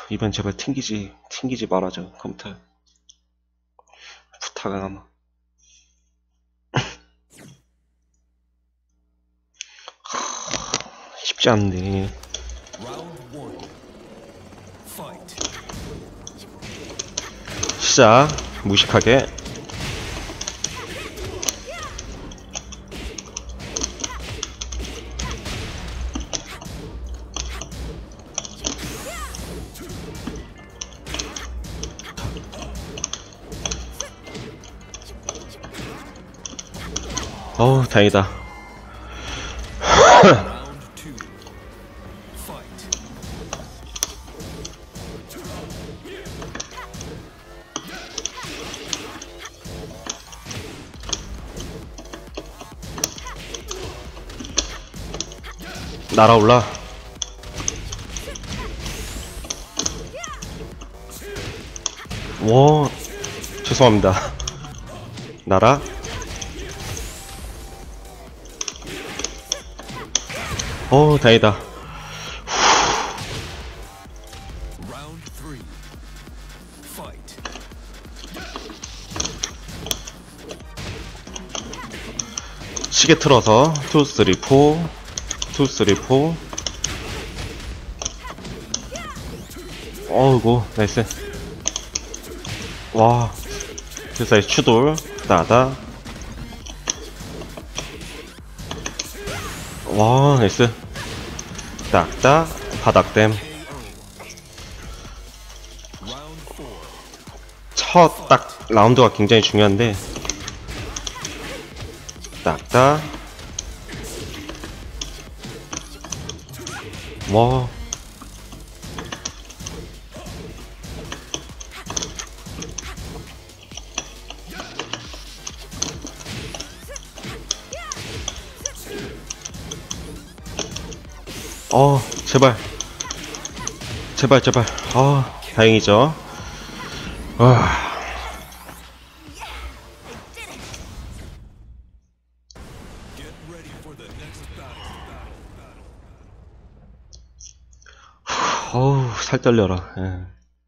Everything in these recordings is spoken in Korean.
이번 제발 튕기지 말아줘, 컴퓨터. 부탁을 하마. 쉽지 않네. 시작. 무식하게. 어우, 다행이다. 날아올라. 와, 죄송합니다. 날아. 다행이다. 시계 틀어서 2, 3, 4 2, 3, 4 어이구, 나이스. 와, 그 사이 추돌 나다. 와, 나이스. 딱딱 바닥댐. 첫 딱 라운드가 굉장히 중요한데 딱딱. 와, 제발 제발. 다행이죠. 어우, 살 떨려라. 예.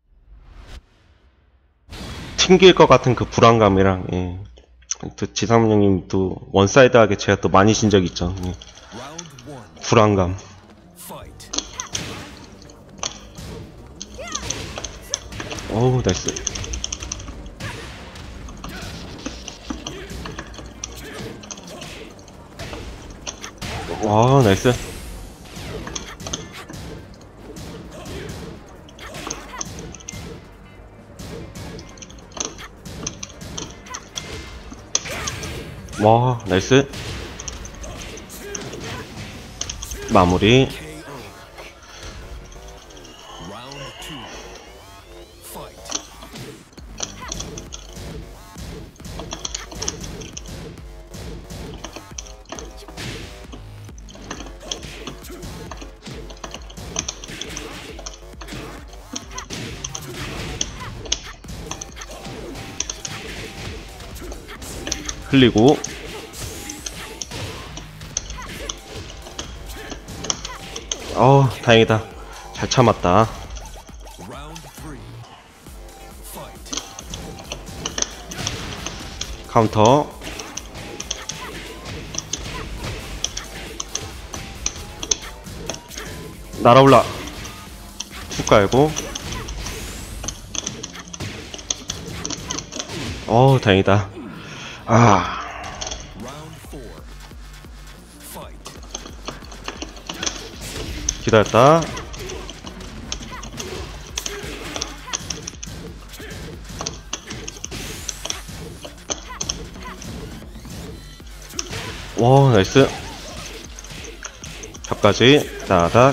튕길 것 같은 그 불안감이랑, 예. 또 지상문 형님도 원사이드하게 제가 또 많이 진 적 있죠. 예. 불안감. 어우, 나이스. 와, 나이스. 와, 나이스. 마무리. 흘리고. 다행이다. 잘 참았다. 카운터. 날아올라. 툭 깔고. 다행이다. 기다렸다. 와, 나이스. 벽까지 따닥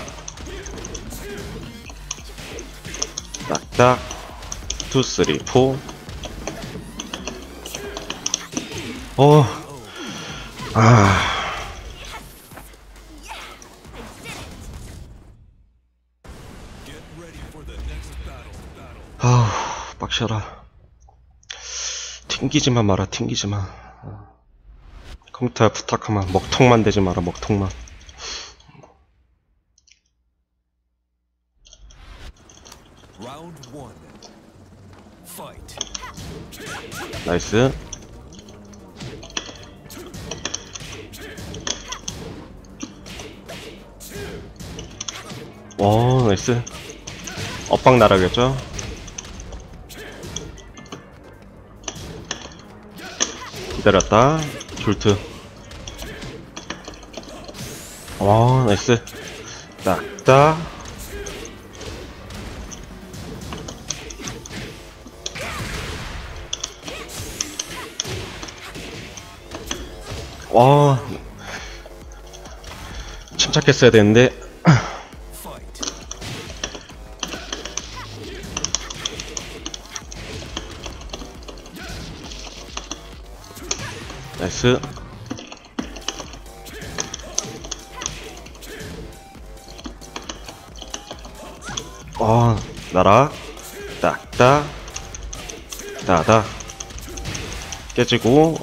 딱딱 2, 3, 4 빡셔라. 튕기지만 마라. 튕기지만. 컴퓨터에 부탁하면 먹통만 되지 마라. 먹통만. 나이스. 와, 나이스. 엇박 나라겠죠? 기다렸다. 졸트. 와, 나이스. 딱딱. 와, 침착했어야 되는데. 나이스. 나라. 딱딱. 따다. 깨지고.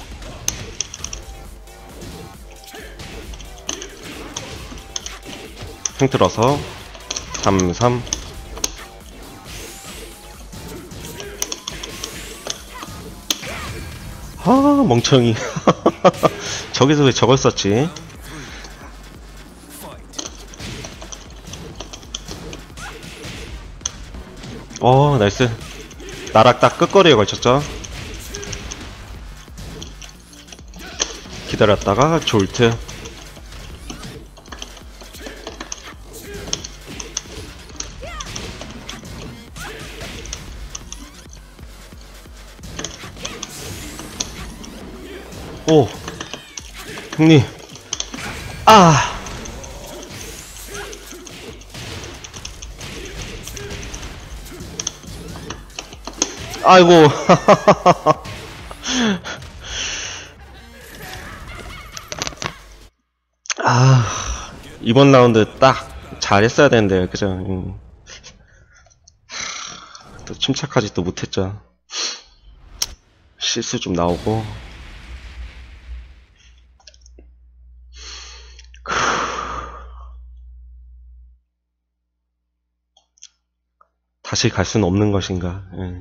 팽 틀어서 3-3. 멍청이. 저기서 왜 저걸 썼지? 나이스. 나락 딱 끝거리에 걸쳤죠? 기다렸다가 졸트. 오, 형님. 아이고. 이번 라운드 딱 잘했어야 되는데, 그죠? 또 침착하지 또 못했죠. 실수 좀 나오고. 다시 갈 수는 없는 것인가.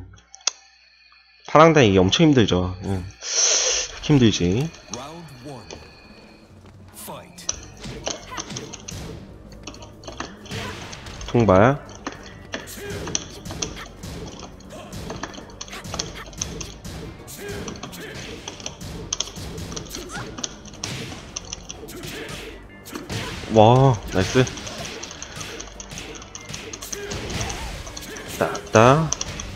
파랑단 이게 엄청 힘들죠. 힘들지. 통발. 와, 나이스. 따따.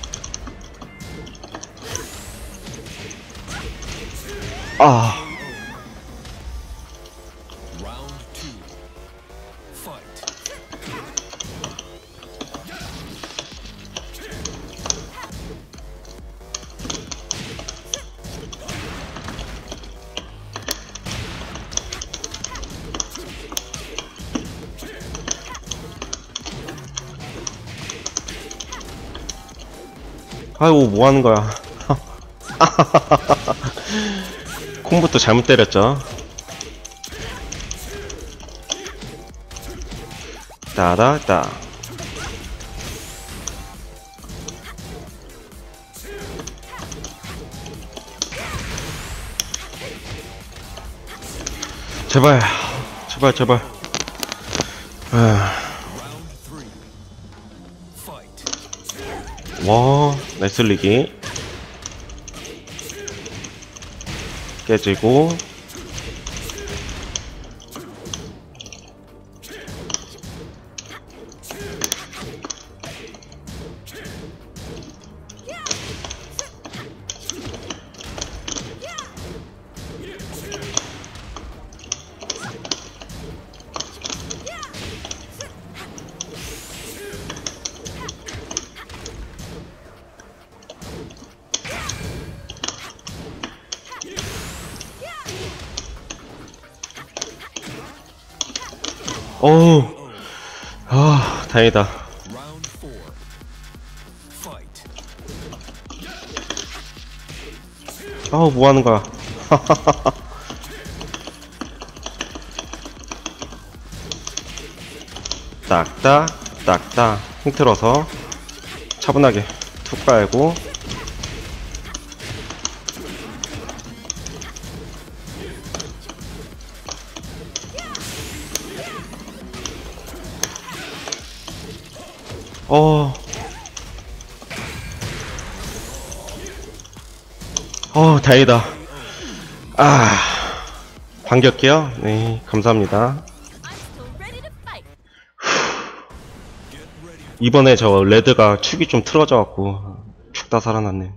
아이고, 뭐 하는 거야. 콤부터 잘못 때렸죠. 따다따. 제발, 제발, 제발. 와, 나이스 리기. 깨지고. 어우, 다행이다. 뭐 하는 거야. 딱딱, 딱딱, 힘들어서. 차분하게 툭 깔고. 다행이다. 반겼게요. 네, 감사합니다. 이번에 저 레드가 축이 좀 틀어져갖고 축 다 살아났네.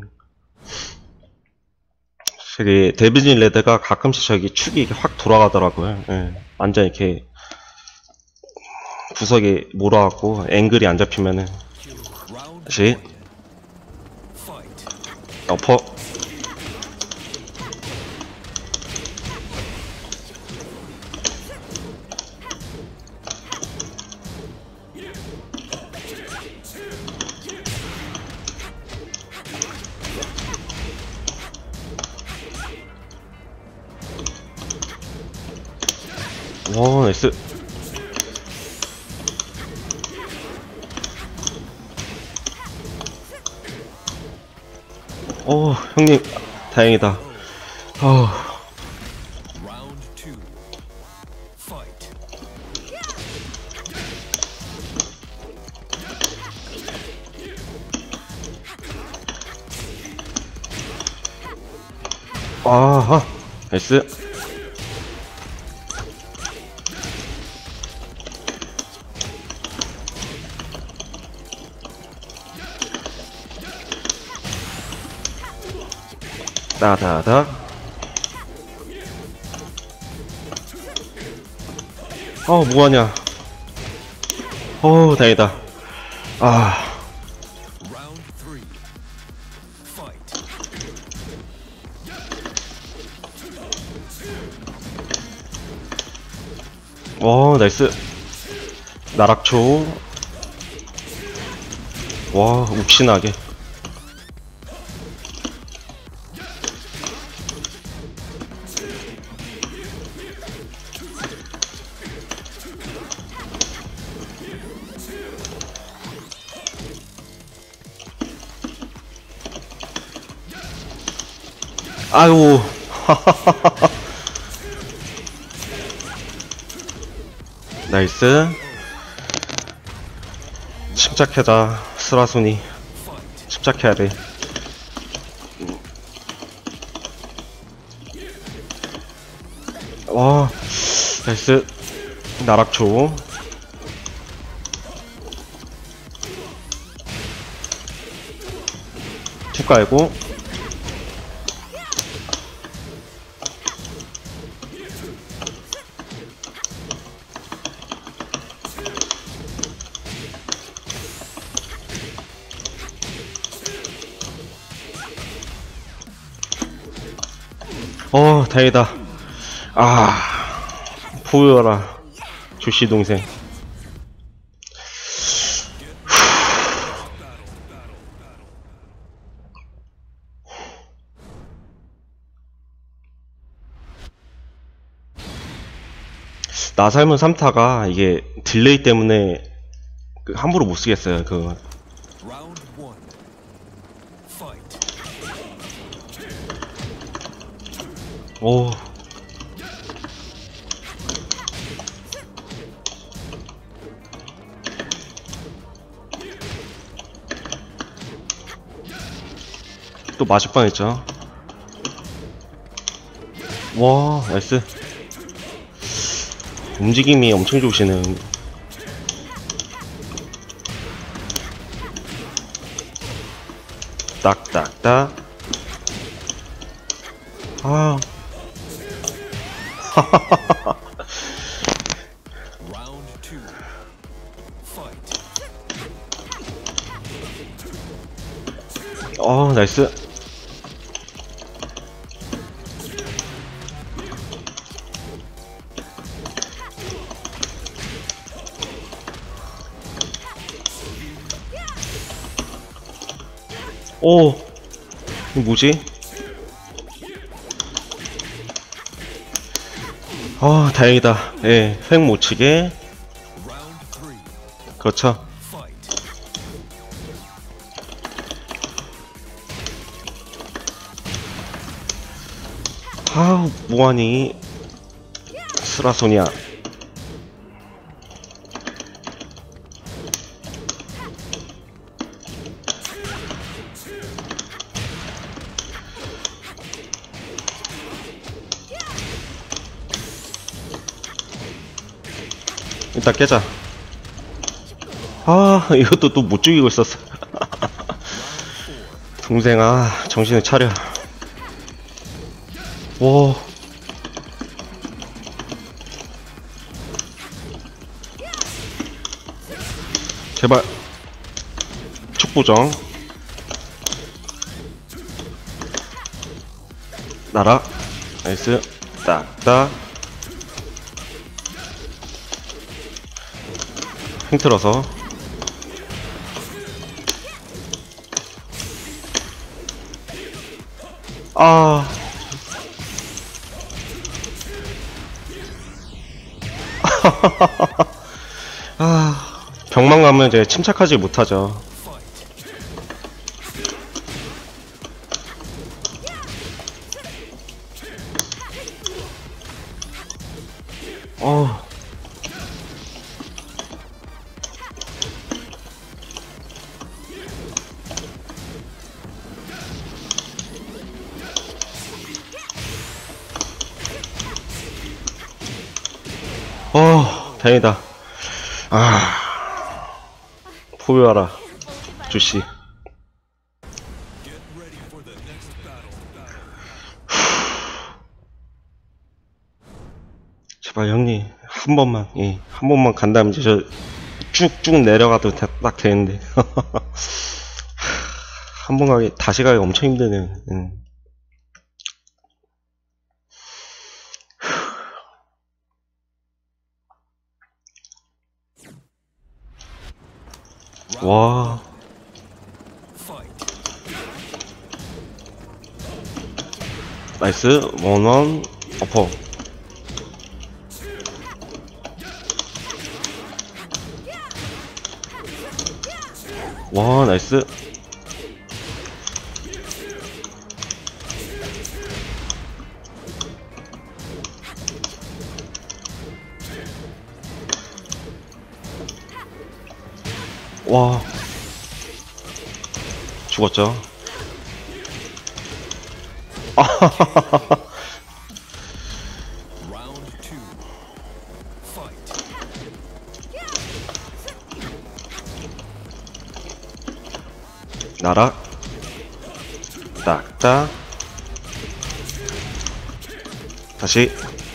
저기 데빌진 레드가 가끔씩 저기 축이 이렇게 확 돌아가더라고요. 예, 완전 이렇게 구석에 몰아갖고 앵글이 안 잡히면은. 다시 어퍼. 오, 나이스. 형님, 다행이다. 아하, 나이스. 따다닥. 뭐하냐. 다행이다. 나이스. 나락초. 와, 욱신하게. 아유. 나이스. 침착해다. 스라순이 침착해야 돼. 와, 나이스. 나락초. 툭 깔고. 다행이다. 보여라, 조씨 동생. 나살문 3타가 이게 딜레이 때문에 함부로 못 쓰겠어요. 오. 또 맞을 뻔했죠. 와, 나이스. 움직임이 엄청 좋으시네. 딱딱딱. 나이스. 이거 뭐지? 다행이다. 예, 획 못 치게. 그렇죠. 아우, 뭐하니? 스라소니아. 일단 깨자. 아, 이것도 또 못 죽이고 있었어. 동생아, 정신을 차려. 와. 제발. 축보정. 날아. 나이스. 딱딱. 횡틀어서. 아. 아. 벽만 가면 이제 침착하지 못하죠. 어. 다행이다. 아. 포효하라. 주씨. 제발 형님 한 번만, 예, 한 번만 간다면 이제 저 쭉쭉 내려가도 딱 되는데. 한 번 가기 다시 가기 엄청 힘드네요. 와. 나이스. 원원 어퍼. 와, 나이스. 와. 죽었죠. 나락. 딱딱. 다시.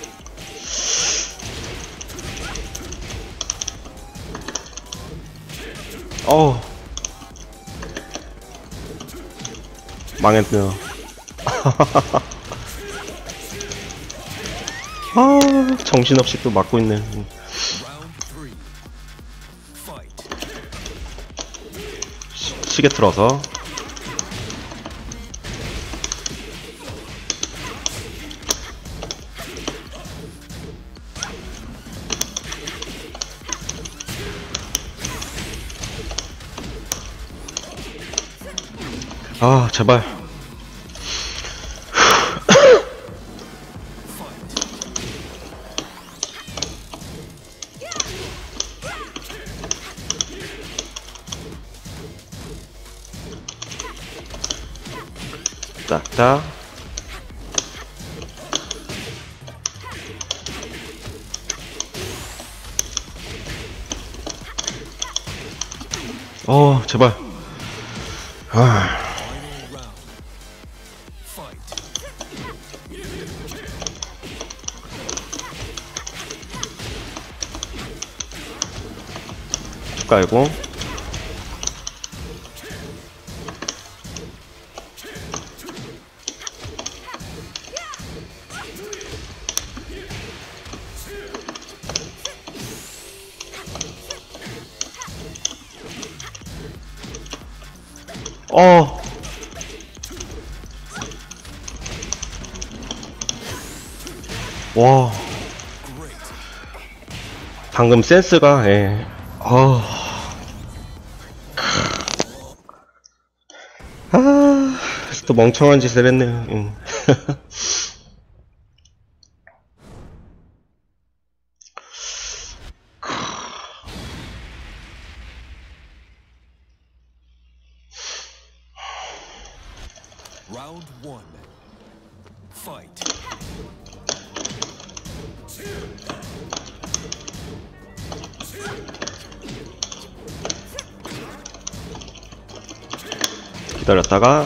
망했네요. 아, 정신없이 또 맞고 있네. 시계 틀어서. 아, 제발. 딱딱. 제발. 쭉 깔고. 와. 방금 센스가, 예. 또 멍청한 짓을 했네요. Round one. Fight. 기다렸다가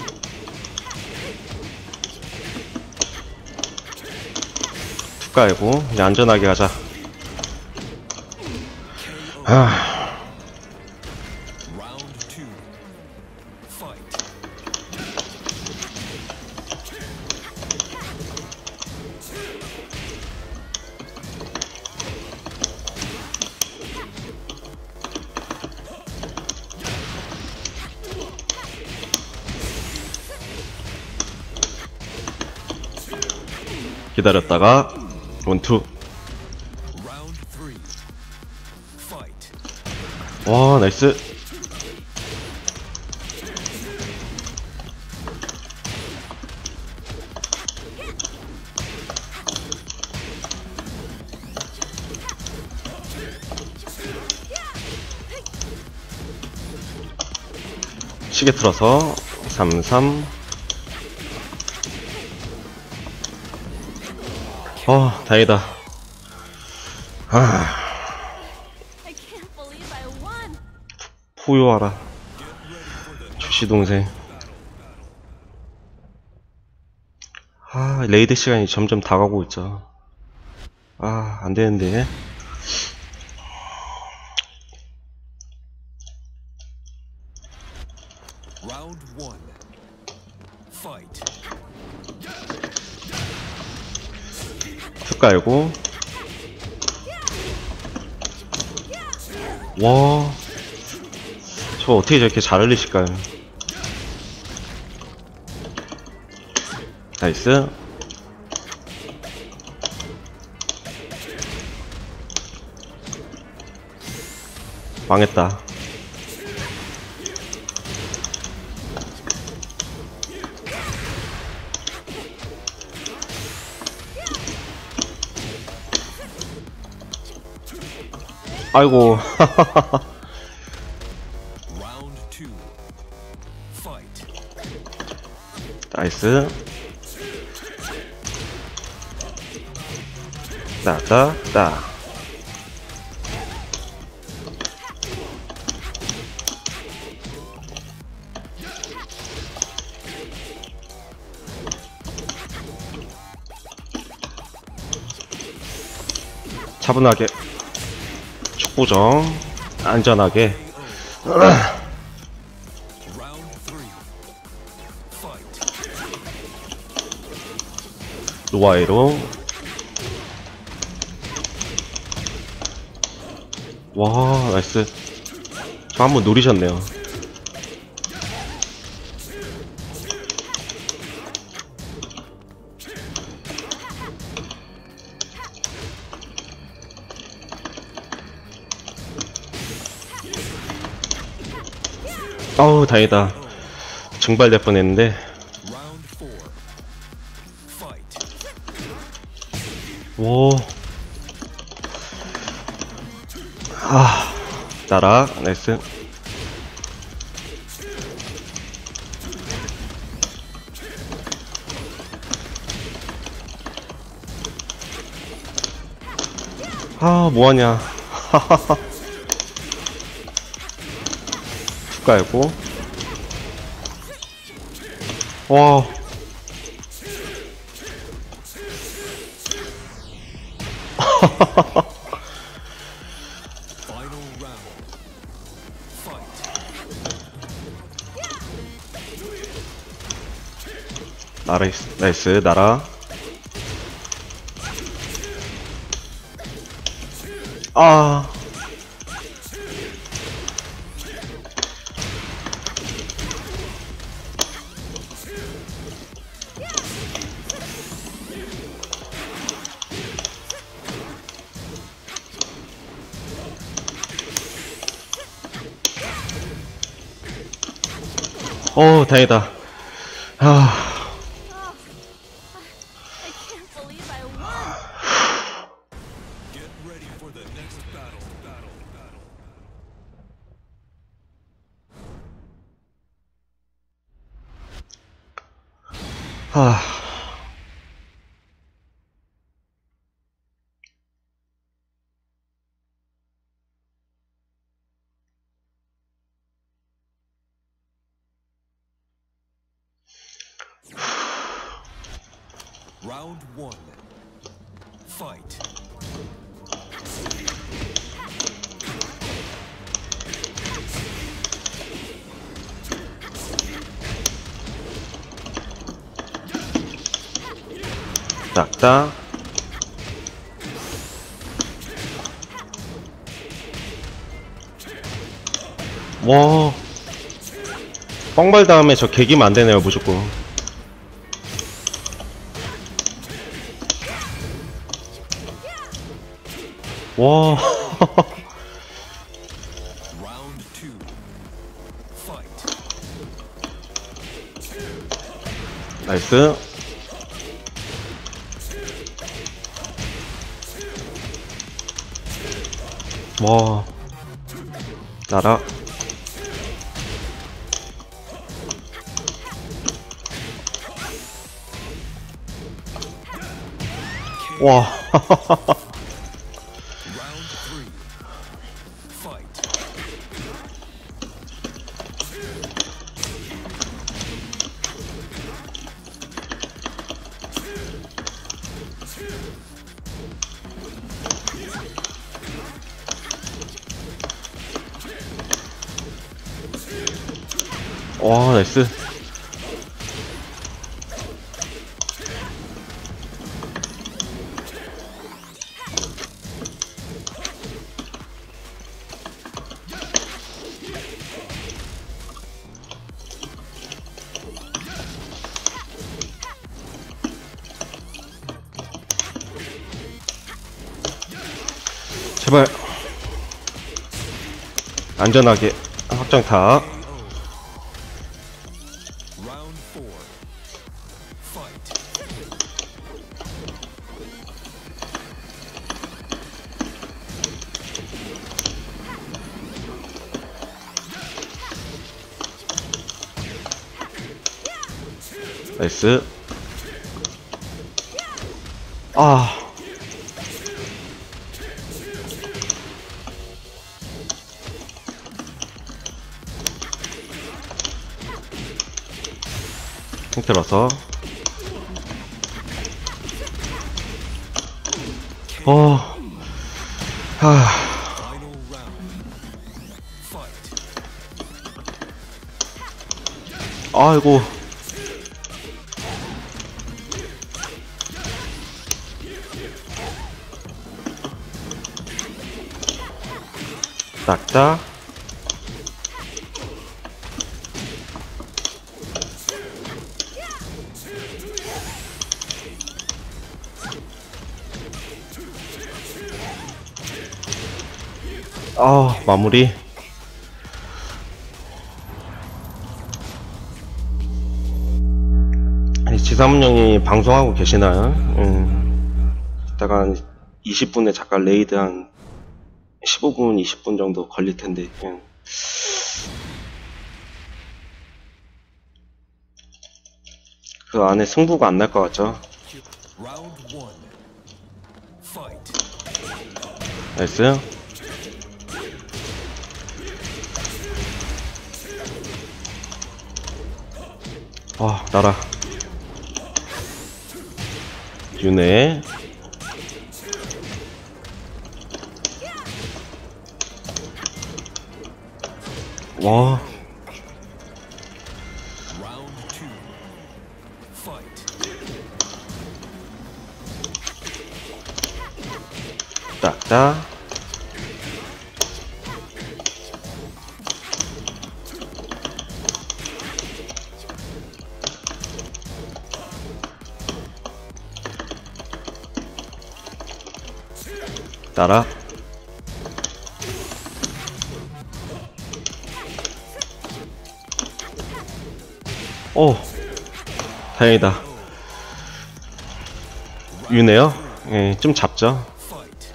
툭 깔고 이제 안전하게 가자. Round two. Fight. 기다렸다가 원투. Round three. Fight. 와 나이스. 시계 틀어서 33. 다행이다. I can't believe I won. 포효하라 출시 동생. 레이드 시간이 점점 다가오고 있죠. 안되는데. Round one. Fight. 툭 깔고. 와, 저 어떻게 저렇게 잘 흘리실까요? 나이스. 망했다. 아이고. Round two. Fight. 나이스. 따. 차분하게. 축구정. 안전하게. Round three. Fight. 노아이로. 와 나이스. 저 한번 노리셨네요. 다행이다. 증발될 뻔했는데. Round four. Fight. 오. 나라. 나이스. 뭐하냐. 툭 깔고. 와. Final round. Fight. 나라. 나이스. 나라. 다행이다. I can't believe I won. Get ready for the next battle. 하. Round one. Fight. 딱딱. 와. 뻥발 다음에 저 개기면 안 되네요, 무조건. 와. Round two. Fight. 나이스. 와. 나라. 와. Round three. Fight. 와, 나이스. 제발 안전하게 확정타. Round four. Fight. 나이스. 아. 힘들어서. 하. Final round. Fight. 아이고. 딱딱. 아, 마무리. 아니, 지사문 형이 방송하고 계시나요? 이따가 한 20분에 잠깐 레이드 한 15분, 20분 정도 걸릴 텐데. 그 안에 승부가 안 날 것 같죠? Round one. Fight. 나이스. 아, 나라. 윤회. 와. Round two. Fight. 딱딱. 따라. 오, 다행이다. 유네요? 예, 좀 잡죠. Fight.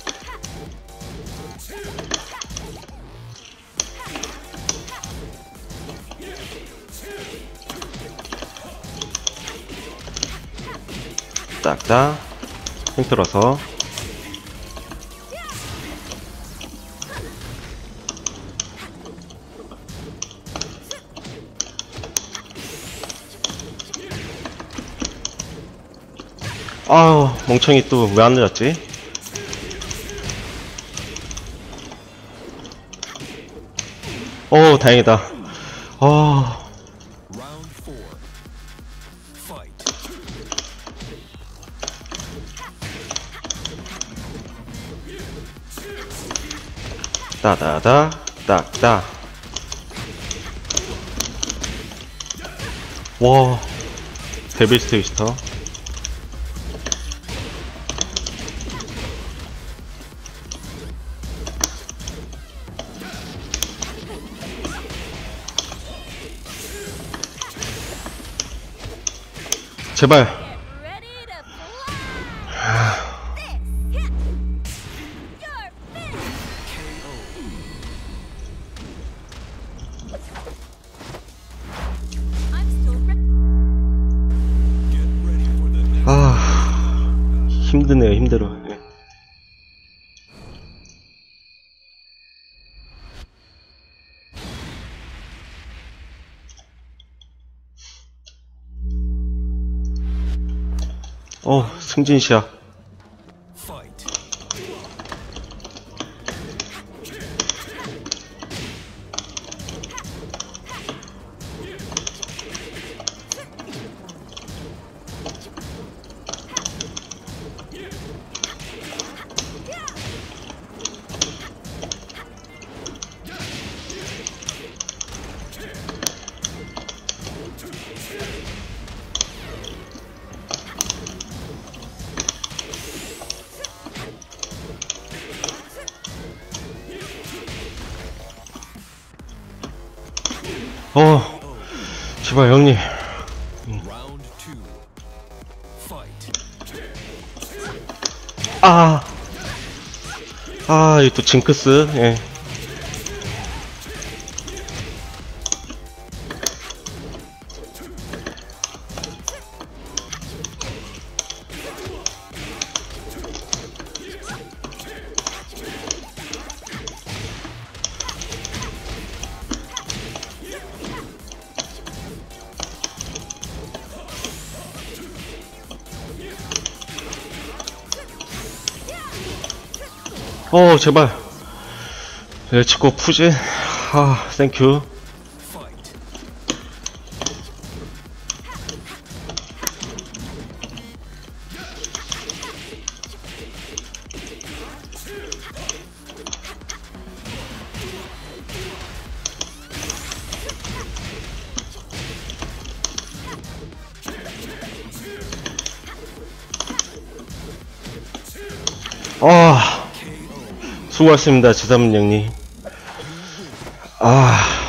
딱딱 힘들어서 아우 멍청이 또 왜 안 늦었지? 오 다행이다. Round 4. Fight. 따다다 딱딱. 와 데빌 스테이스터. 제발. Ready to fly. This hit. You're finished. I'm still ready. Get ready for the next. 아 힘드네요 힘들어. 예. 승진시야. Fight. 제발 형님. Round 2. Fight. 이거 또 징크스. 예. 제발. 레츠고 푸진. 땡큐. Fight. 수고하셨습니다 지사문 형님.